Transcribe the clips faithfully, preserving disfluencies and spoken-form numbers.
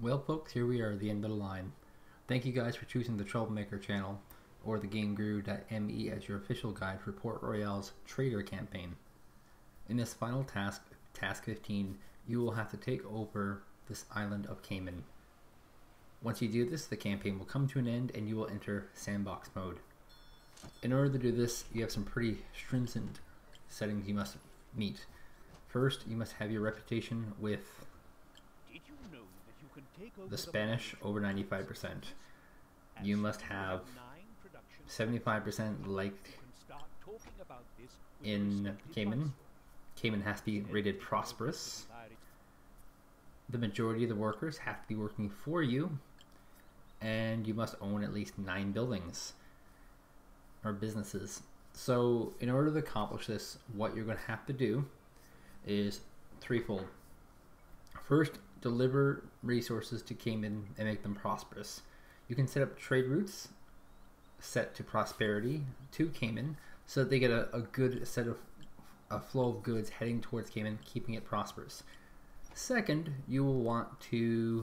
Well folks, here we are at the end of the line. Thank you guys for choosing the Troublemaker channel or the GameGuru dot M E as your official guide for Port Royale's Trader campaign. In this final task, Task fifteen, you will have to take over this island of Cayman. Once you do this, the campaign will come to an end and you will enter sandbox mode. In order to do this, you have some pretty stringent settings you must meet. First, you must have your reputation with Did you know that you can take over the Spanish over ninety-five percent. You must have seventy-five percent liked in Cayman. Cayman has to be rated prosperous. The majority of the workers have to be working for you, and you must own at least nine buildings or businesses. So in order to accomplish this, what you're going to have to do is threefold. First, deliver resources to Cayman and make them prosperous. You can set up trade routes set to prosperity to Cayman so that they get a, a good set of a flow of goods heading towards Cayman, keeping it prosperous. Second, you will want to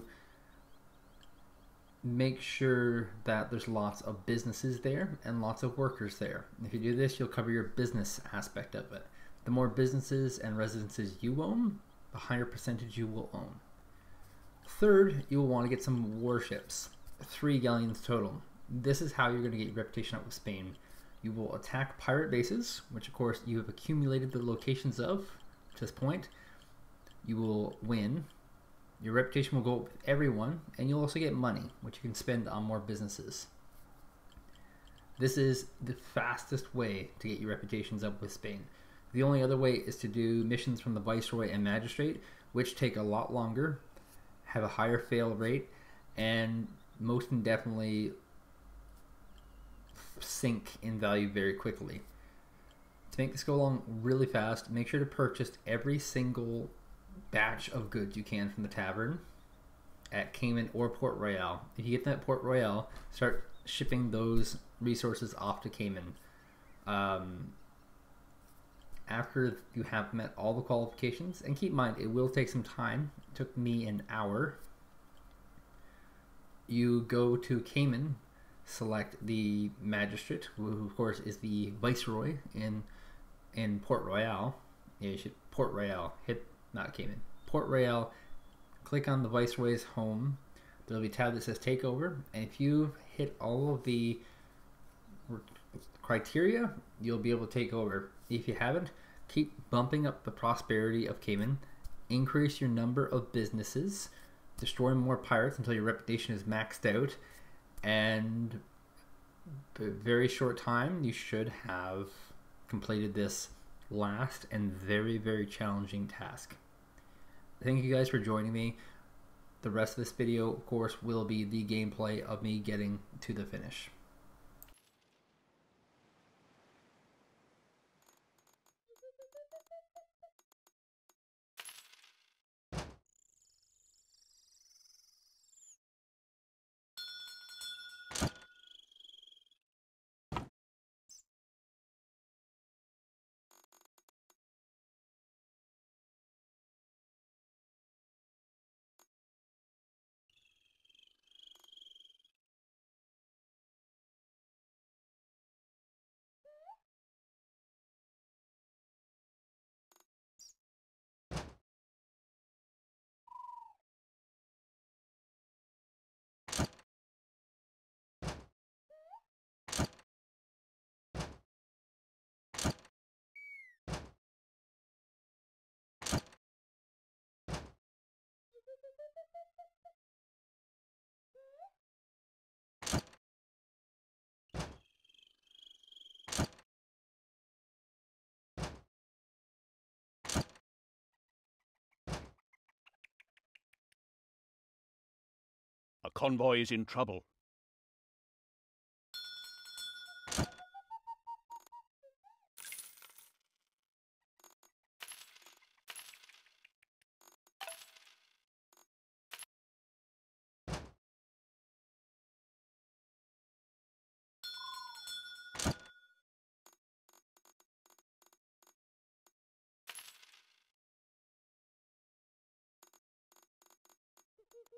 make sure that there's lots of businesses there and lots of workers there. If you do this, you'll cover your business aspect of it. The more businesses and residences you own, the higher percentage you will own. Third, you will want to get some warships, three galleons total. This is how you're going to get your reputation up with Spain. You will attack pirate bases, which of course you have accumulated the locations of to this point. You will win. Your reputation will go up with everyone, and you'll also get money, which you can spend on more businesses. This is the fastest way to get your reputations up with Spain. The only other way is to do missions from the Viceroy and Magistrate, which take a lot longer, have a higher fail rate, and most indefinitely sink in value very quickly. To make this go along really fast, make sure to purchase every single batch of goods you can from the tavern at Cayman or Port Royale. If you get them at Port Royale, start shipping those resources off to Cayman. Um, after you have met all the qualifications, and keep in mind it will take some time, it took me an hour, you go to Cayman, select the Magistrate, who of course is the Viceroy in in Port Royale. Yeah, you should Port Royale, hit not Cayman. Port Royale, click on the Viceroy's home. There'll be a tab that says Takeover, and if you hit all of the criteria, you'll be able to take over. If you haven't, keep bumping up the prosperity of Cayman, increase your number of businesses, destroy more pirates until your reputation is maxed out, and in a very short time you should have completed this last and very very challenging task. Thank you guys for joining me. The rest of this video of course will be the gameplay of me getting to the finish. A convoy is in trouble.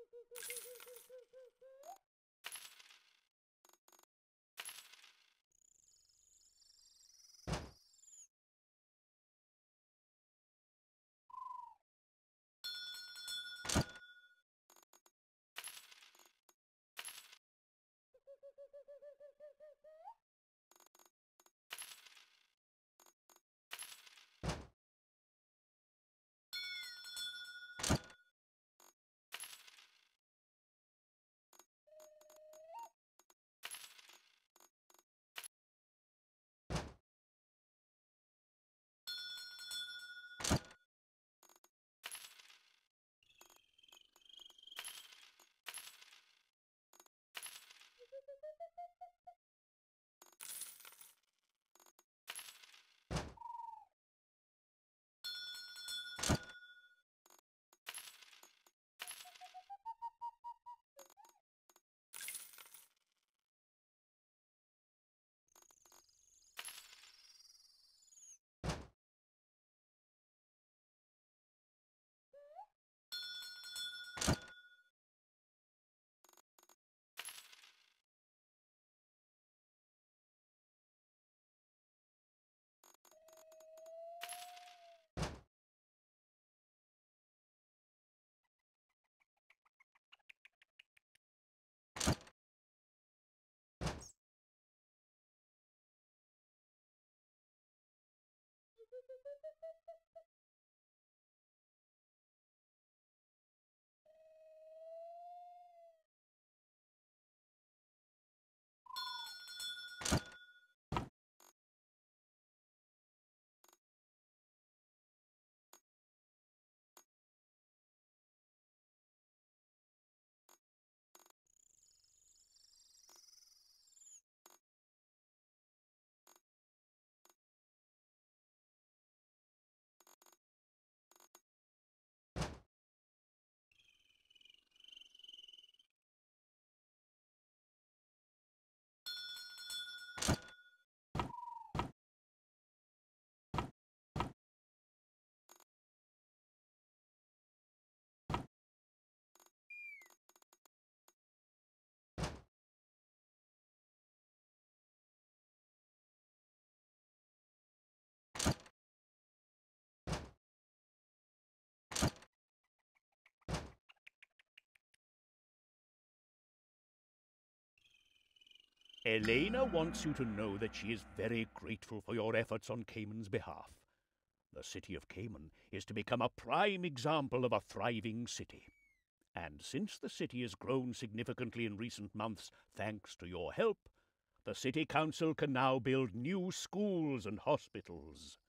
Elena wants you to know that she is very grateful for your efforts on Cayman's behalf. The city of Cayman is to become a prime example of a thriving city. And since the city has grown significantly in recent months thanks to your help, the city council can now build new schools and hospitals.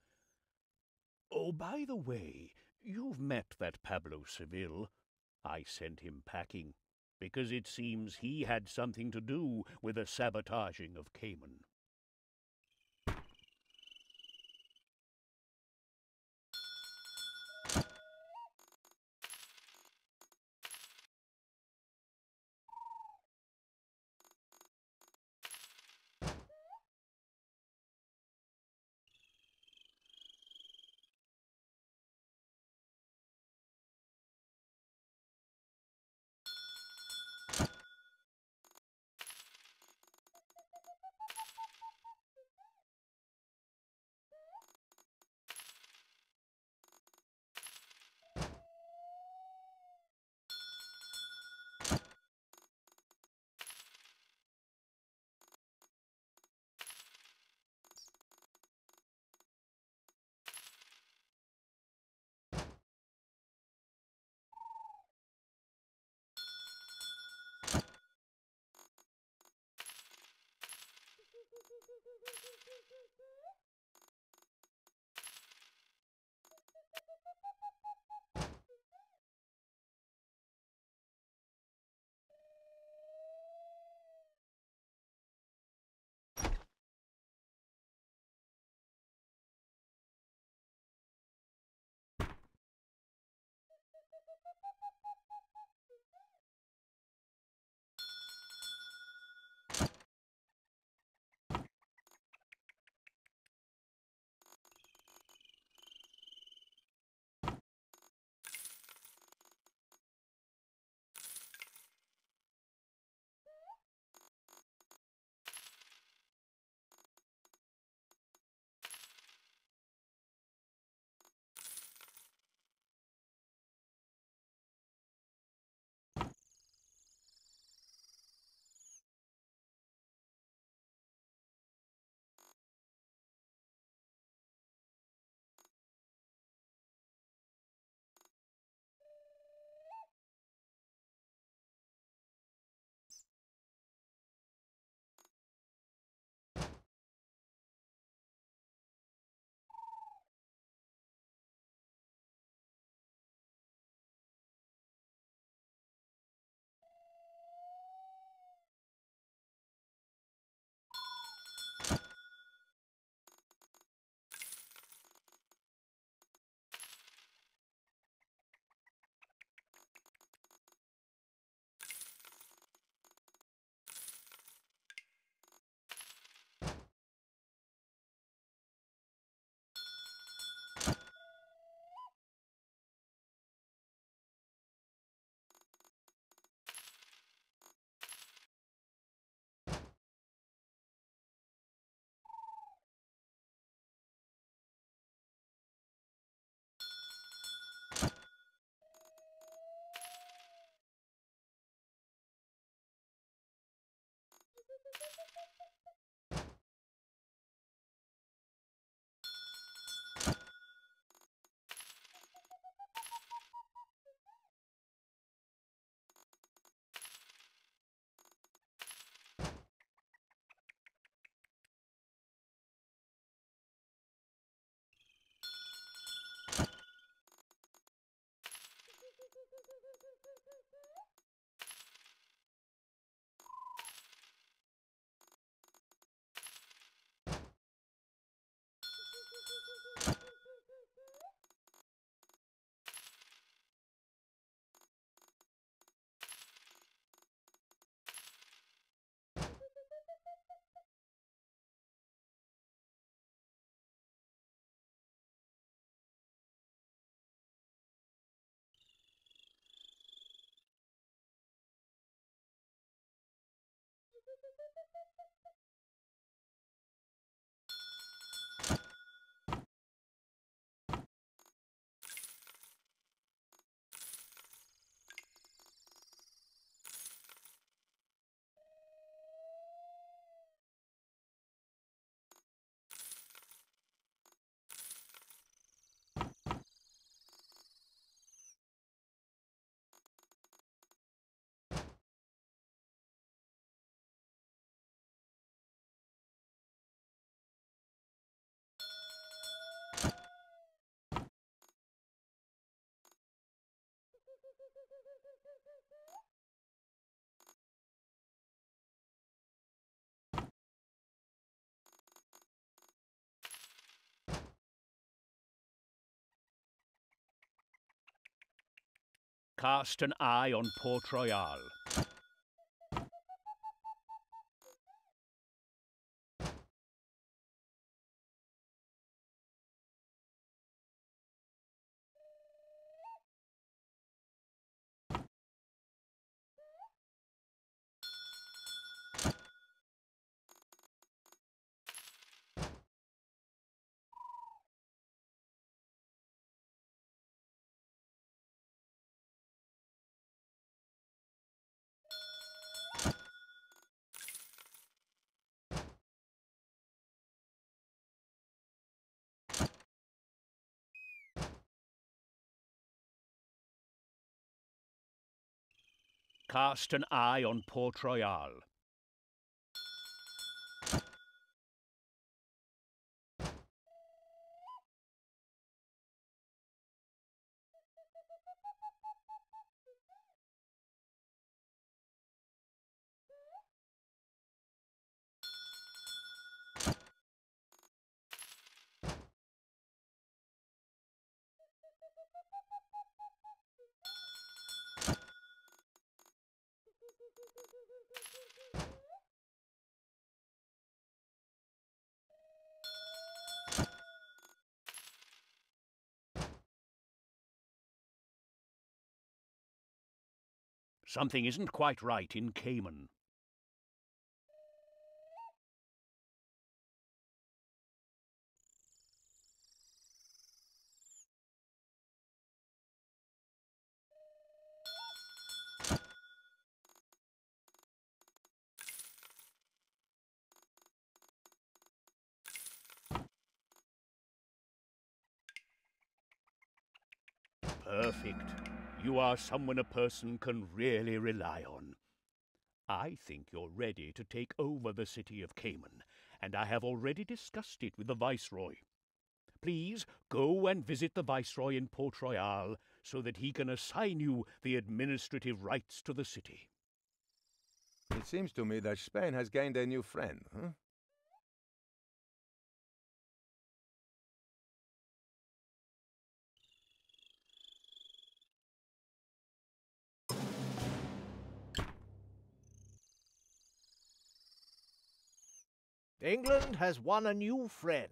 Oh, by the way, you've met that Pablo Seville. I sent him packing, because it seems he had something to do with the sabotaging of Cayman. Cast an eye on Port Royal. Cast an eye on Port Royal. Something isn't quite right in Cayman. Perfect. You are someone a person can really rely on. I think you're ready to take over the city of Cayman, and I have already discussed it with the Viceroy. Please go and visit the Viceroy in Port Royal so that he can assign you the administrative rights to the city. It seems to me that Spain has gained a new friend, huh? England has won a new friend.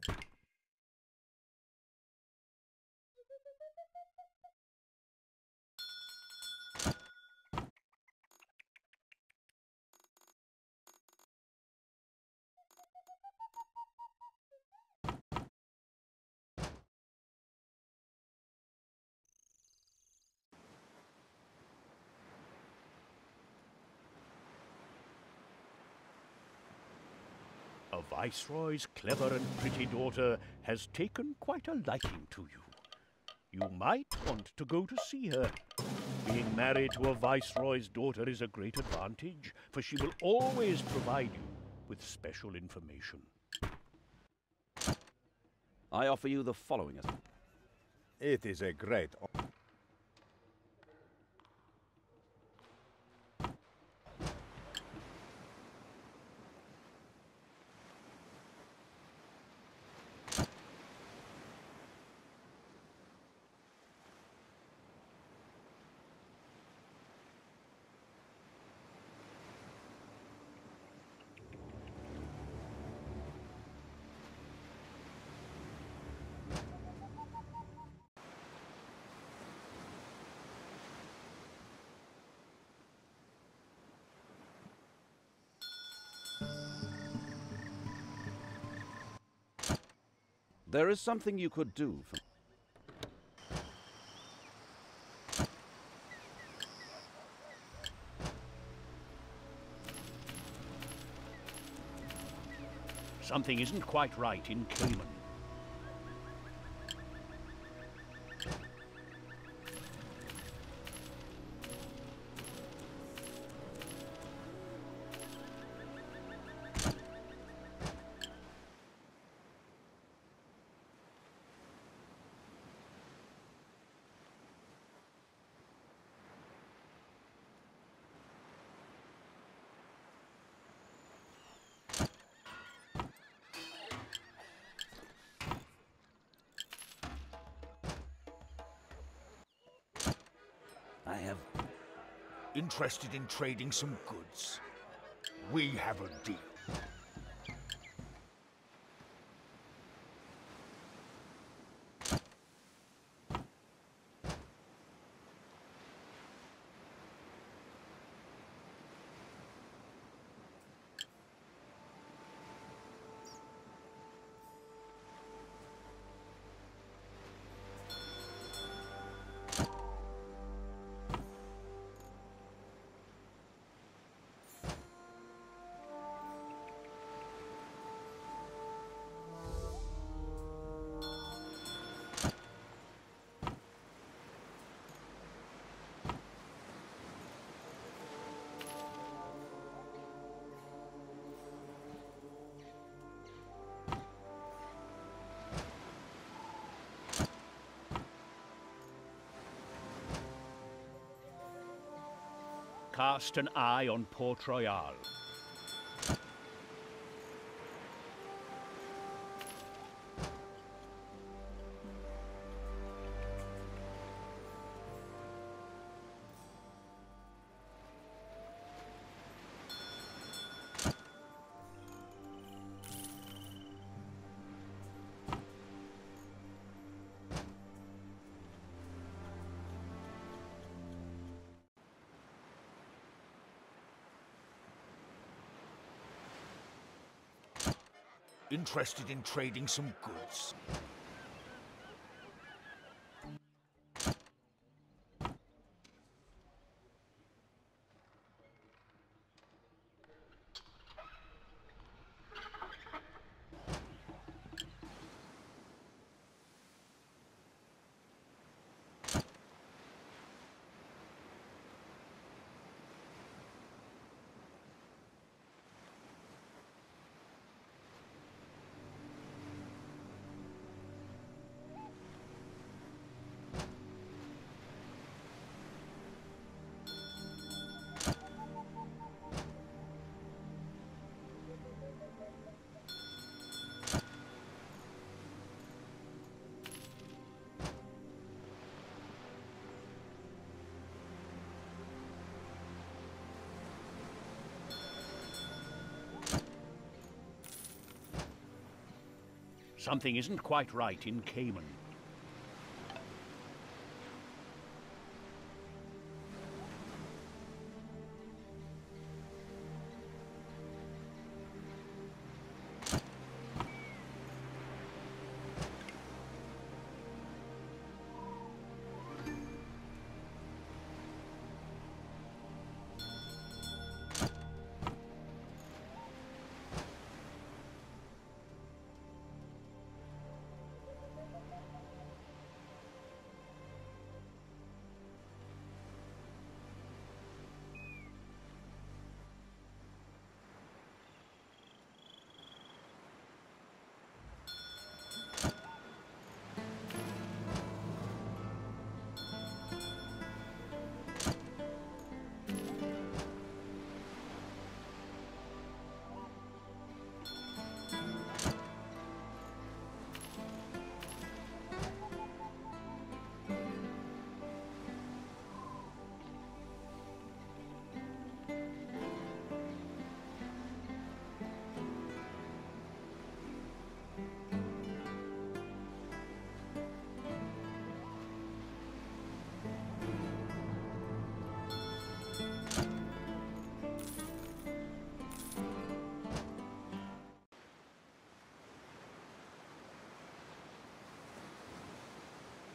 A Viceroy's clever and pretty daughter has taken quite a liking to you. You might want to go to see her. Being married to a Viceroy's daughter is a great advantage, for she will always provide you with special information. I offer you the following. It is a great honor. There is something you could do for... Something isn't quite right in Cayman. I have... Interested in trading some goods. We have a deal. Cast an eye on Port Royal. Interested in trading some goods. Something isn't quite right in Cayman.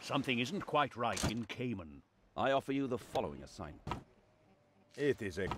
Something isn't quite right in Cayman. I offer you the following assignment. It is a...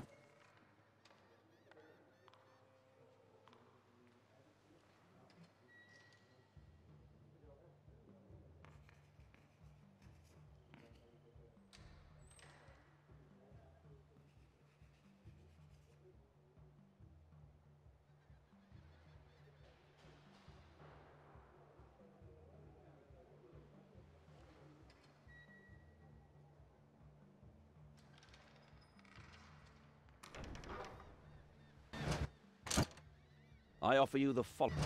I offer you the following.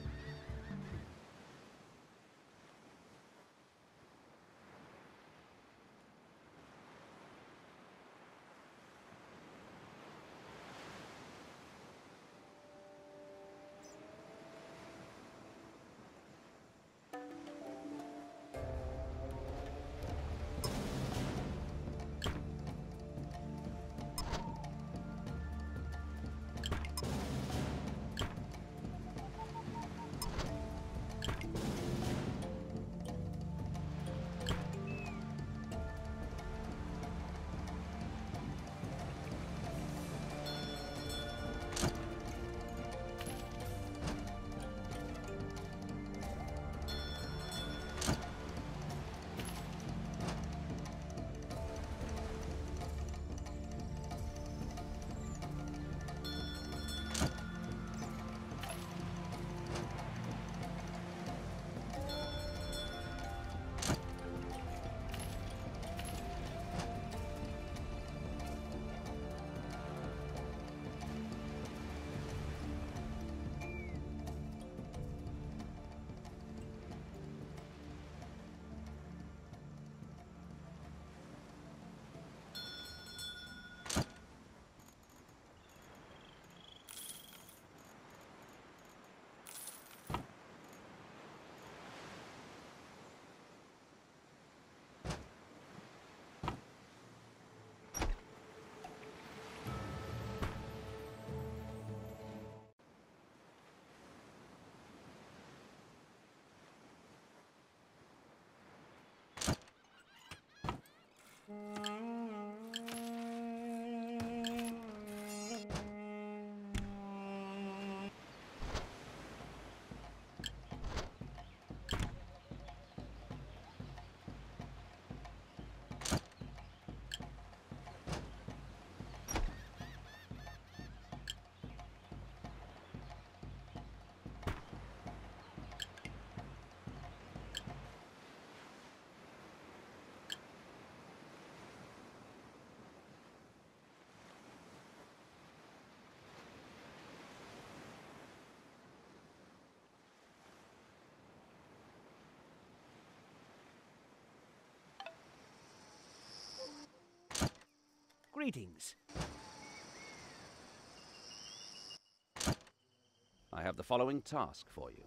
Greetings. I have the following task for you.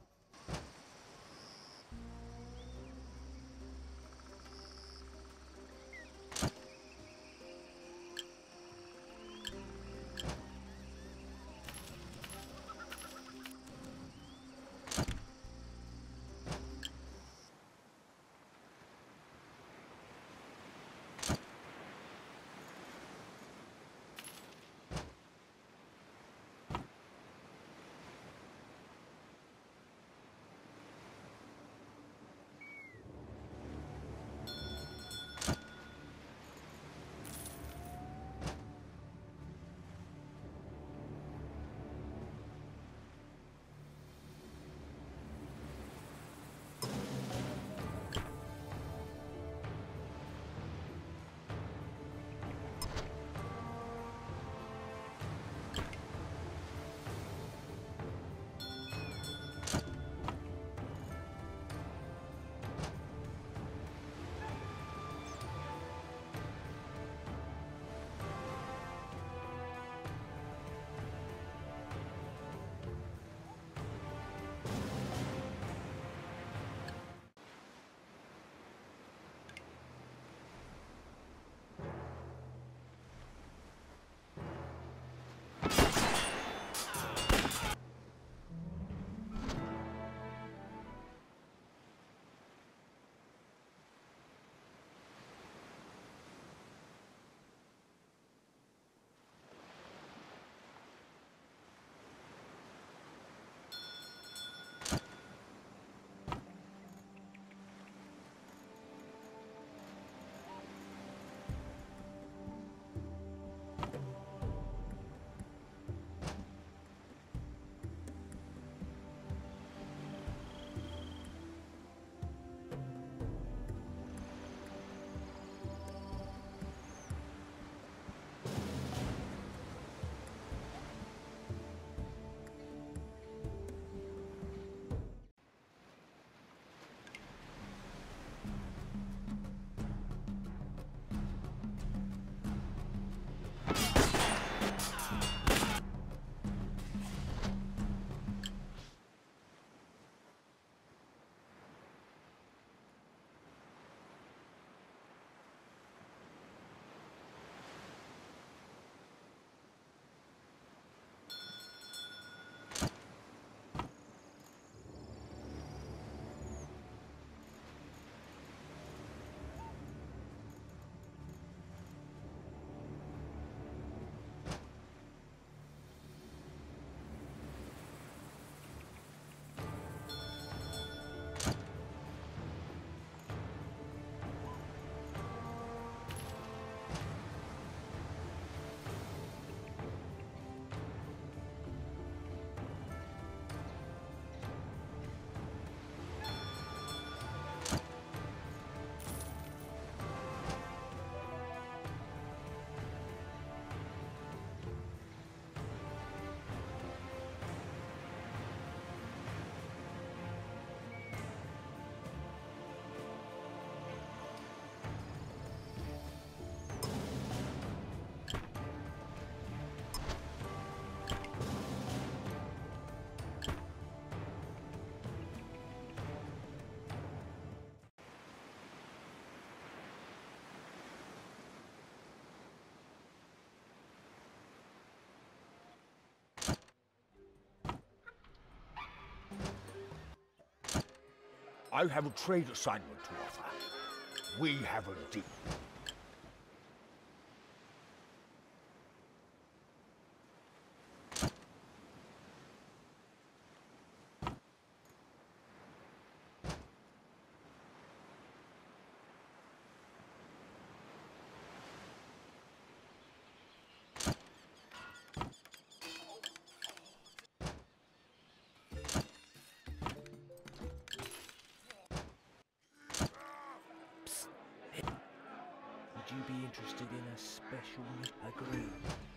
I have a trade assignment to offer. We have a deal. Would you be interested in a special agreement?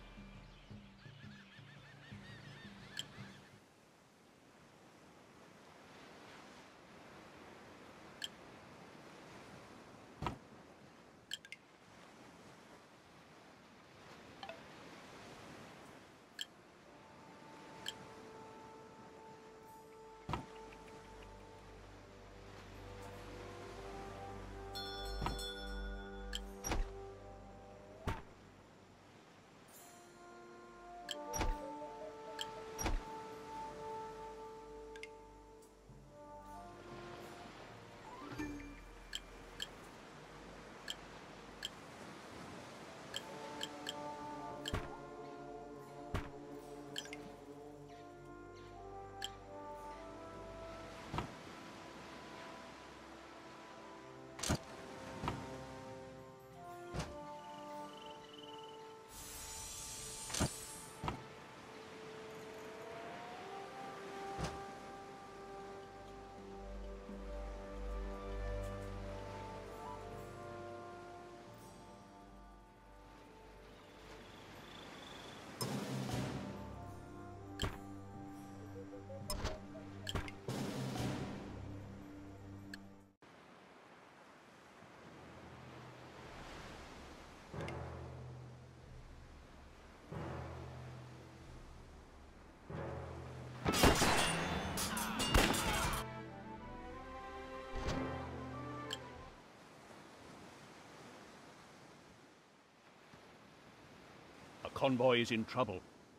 A convoy is in trouble.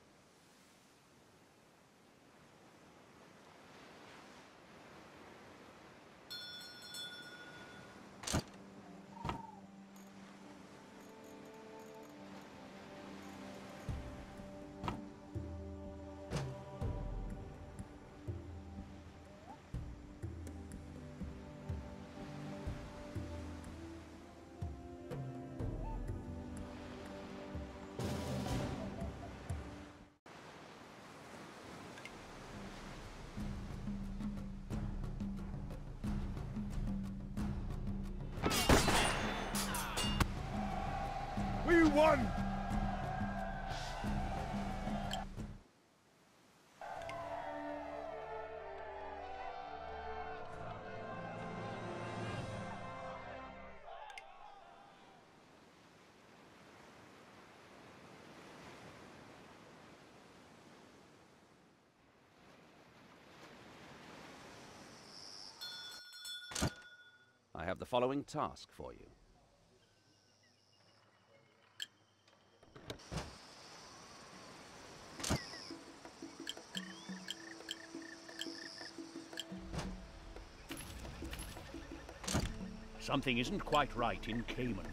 We won! I have the following task for you. Something isn't quite right in Cayman.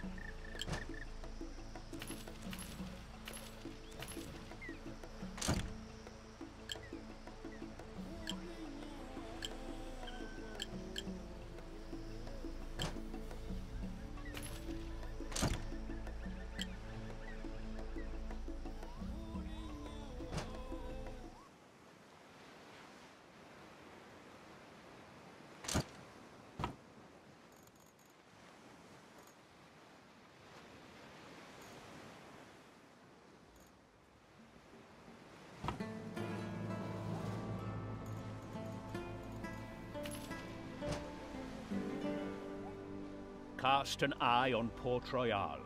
Cast an eye on Port Royal.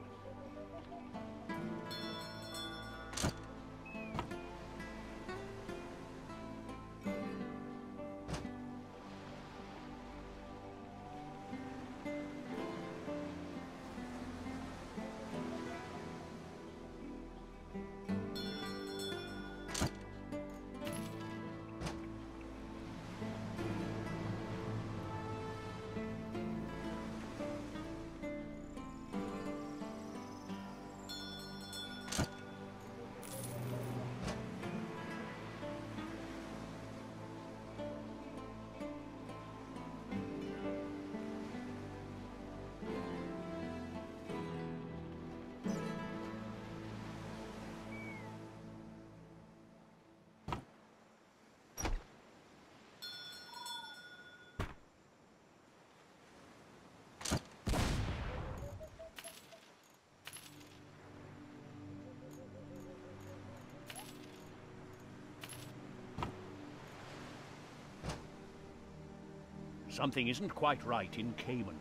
Something isn't quite right in Cayman.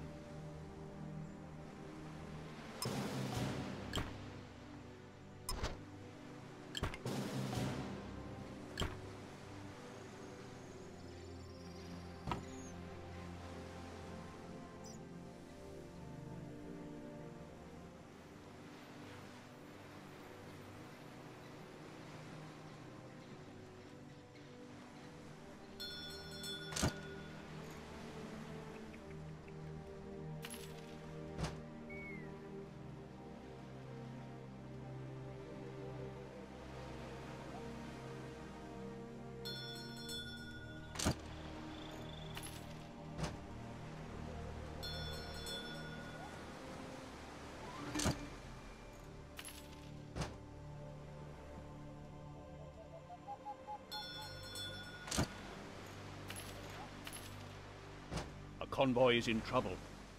A convoy is in trouble.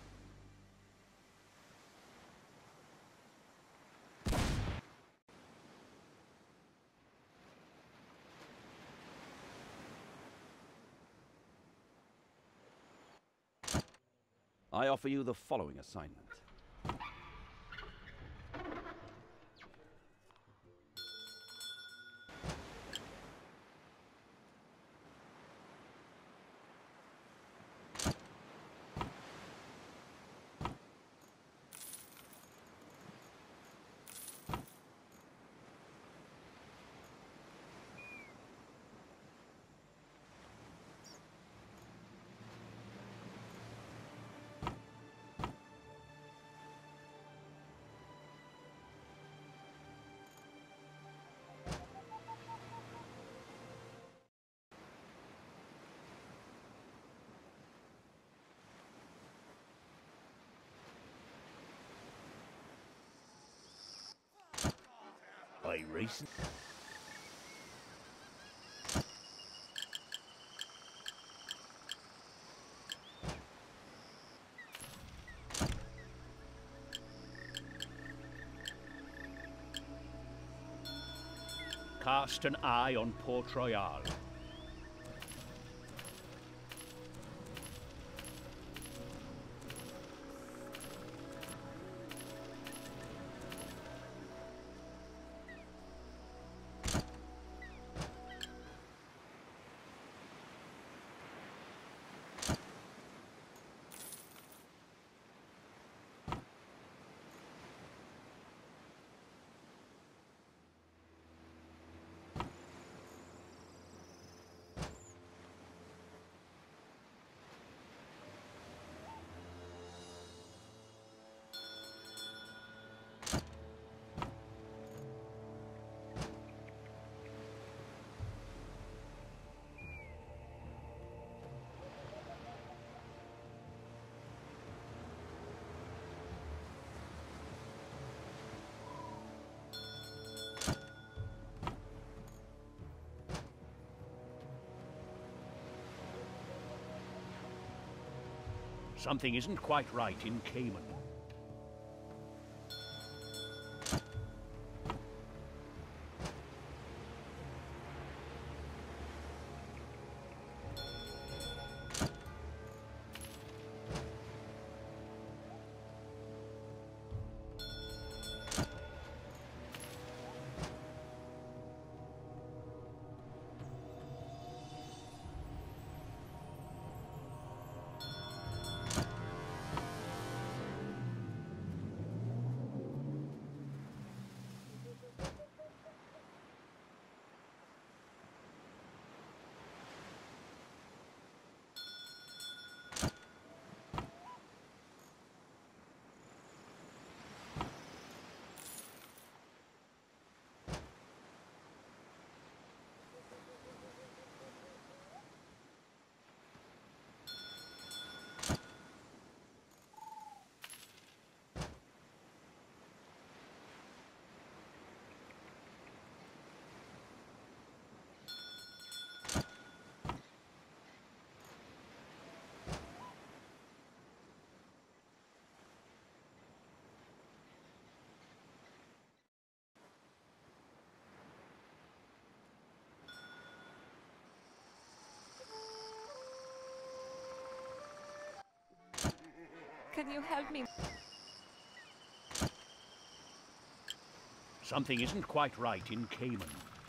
I offer you the following assignment. By racing. Cast an eye on Port Royal. Something isn't quite right in Cayman. Can you help me? Something isn't quite right in Cayman.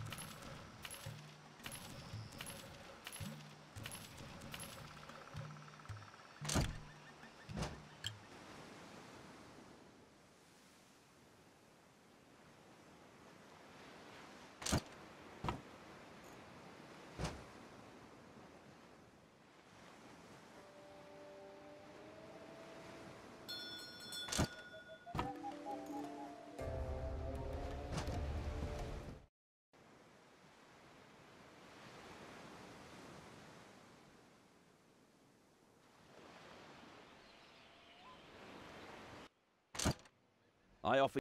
I offer...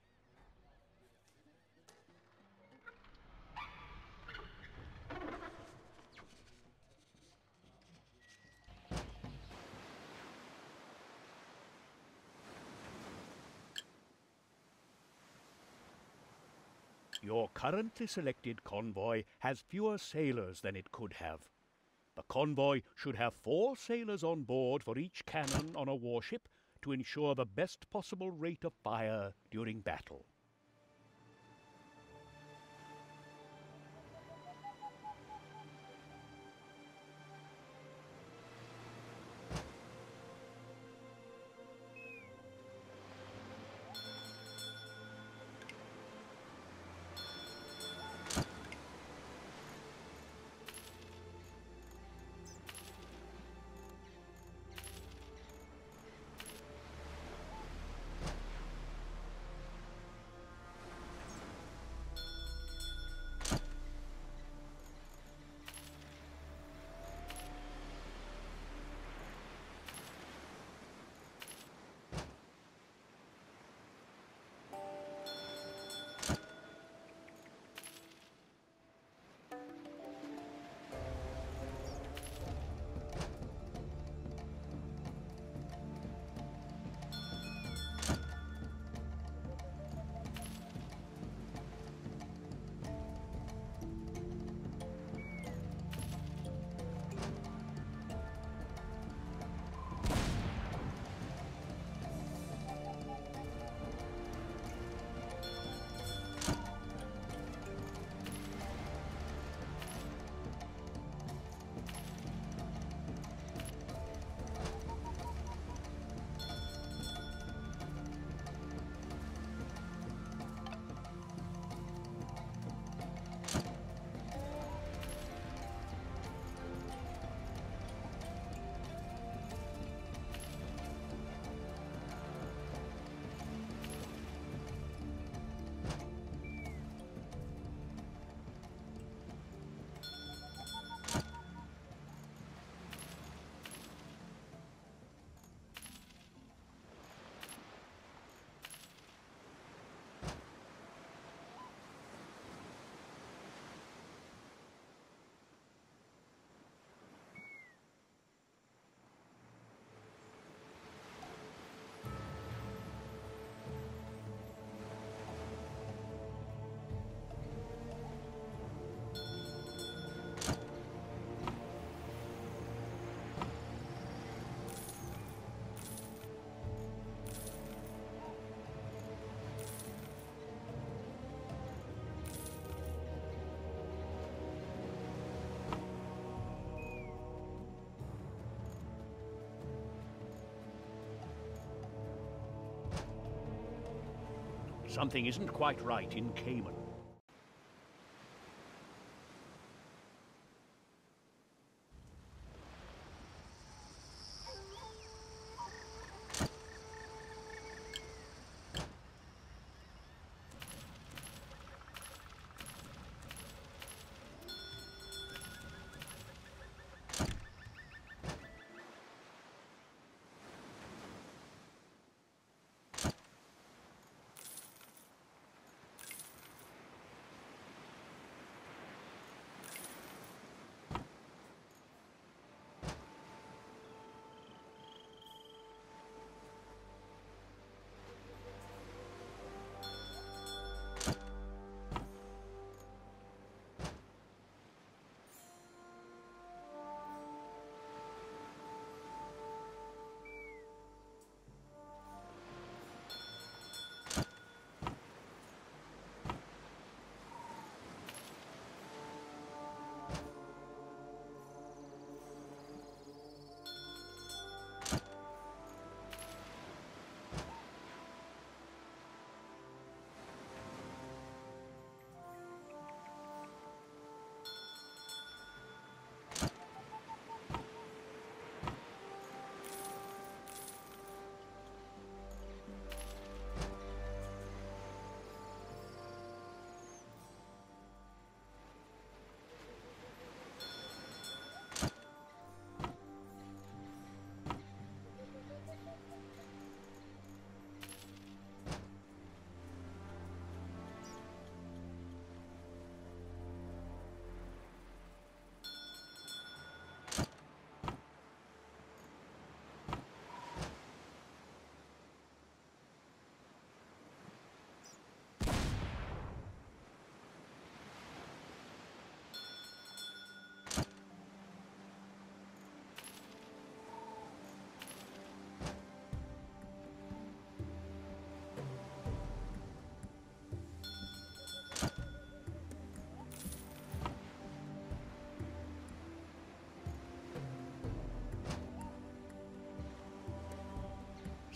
Your currently selected convoy has fewer sailors than it could have. The convoy should have four sailors on board for each cannon on a warship to ensure the best possible rate of fire during battle. Something isn't quite right in Cayman.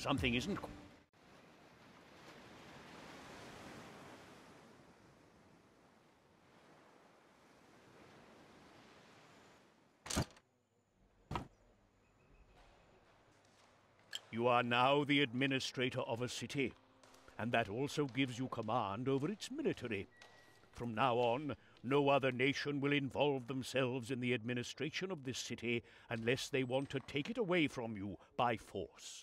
something isn't... qu- You are now the administrator of a city, and that also gives you command over its military. From now on, no other nation will involve themselves in the administration of this city unless they want to take it away from you by force.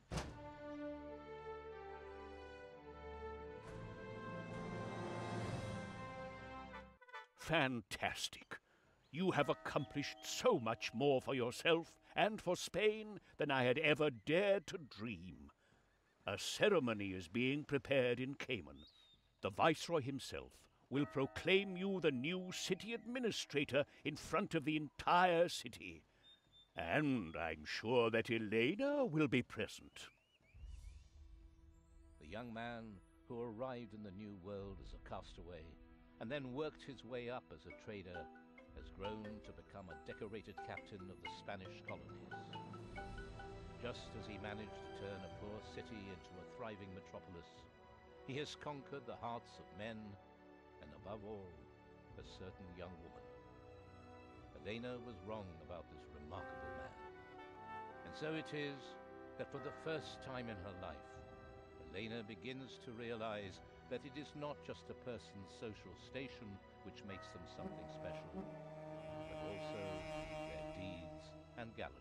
Fantastic. You have accomplished so much more for yourself and for Spain than I had ever dared to dream. A ceremony is being prepared in Cayman. The Viceroy himself will proclaim you the new city administrator in front of the entire city. And I'm sure that Elena will be present. The young man who arrived in the New World as a castaway and then worked his way up as a trader has grown to become a decorated captain of the Spanish colonies. Just as he managed to turn a poor city into a thriving metropolis, he has conquered the hearts of men and, above all, a certain young woman. Elena was wrong about this remarkable man. And so it is that for the first time in her life, Elena begins to realize that it is not just a person's social station which makes them something special, but also their deeds and gallantry.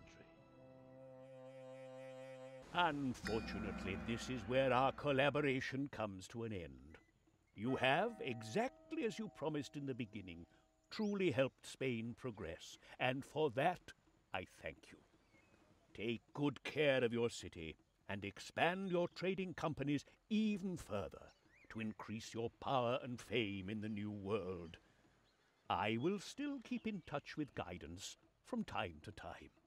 Unfortunately, this is where our collaboration comes to an end. You have, exactly as you promised in the beginning, truly helped Spain progress, and for that I thank you. Take good care of your city and expand your trading companies even further to increase your power and fame in the New World. I will still keep in touch with guidance from time to time.